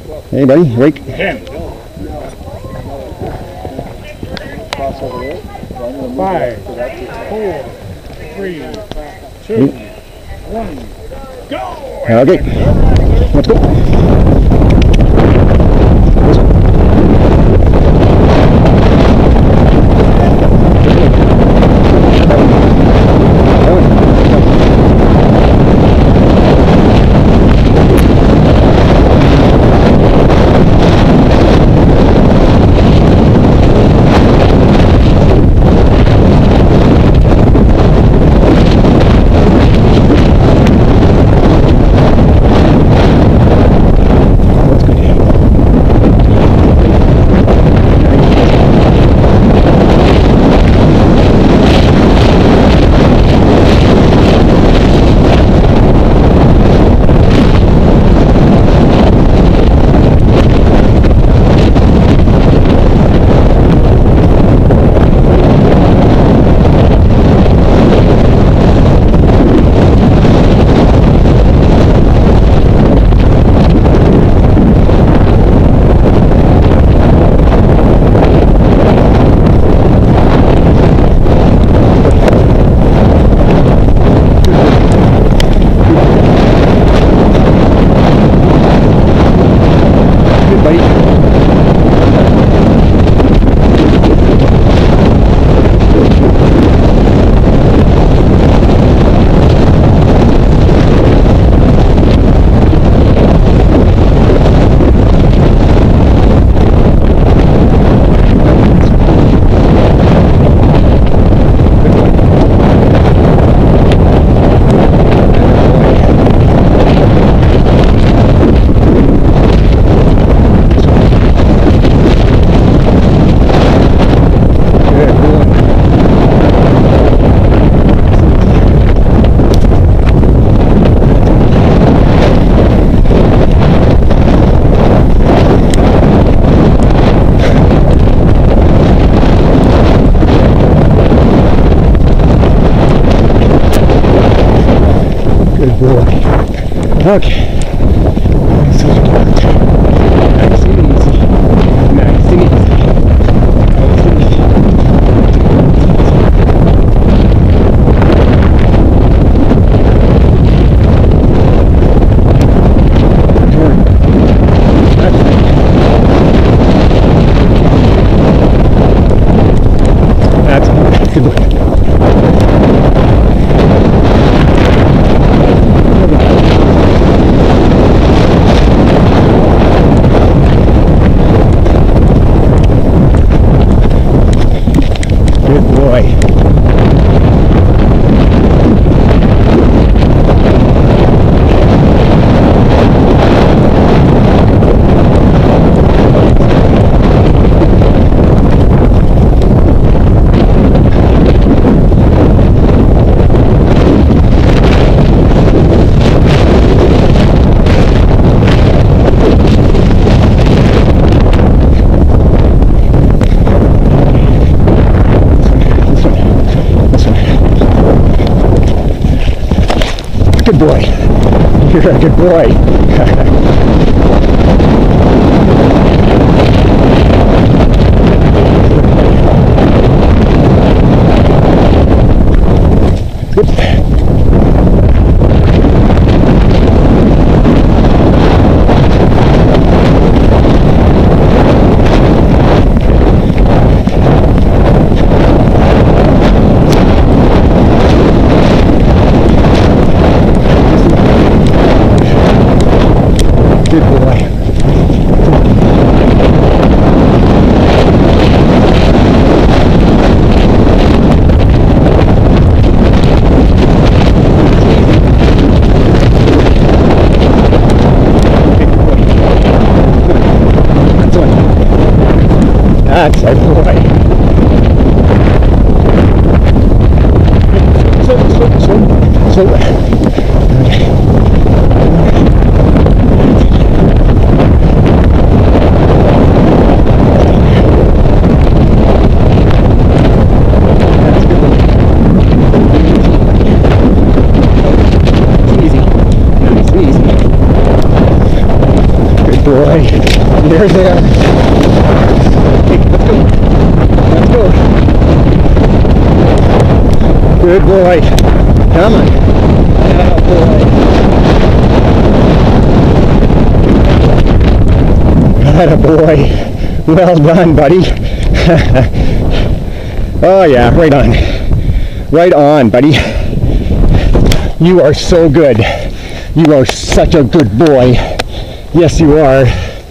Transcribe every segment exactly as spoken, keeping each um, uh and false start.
Hey, buddy, rake. Ten. Five, four, three, two, one, go! Okay, let's go. Good boy. Okay. Nice and easy. Nice and easy. That's good boy. Good boy. Good boy. You're a good boy. Good. Good boy. That's a boy. So, so, so, so. Okay. Boy. There they are. Okay, let's go. Let's go. Good boy. Come on. Oh boy. Atta boy. Well done, buddy. Oh yeah, right on. Right on, buddy. You are so good. You are such a good boy. Yes, you are.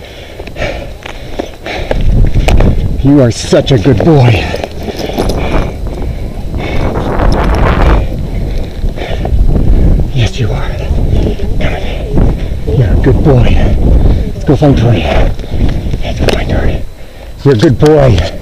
You are such a good boy. Yes, you are. Come on. You're a good boy. Let's go find Tori. Let's go find Tori. You're a good boy.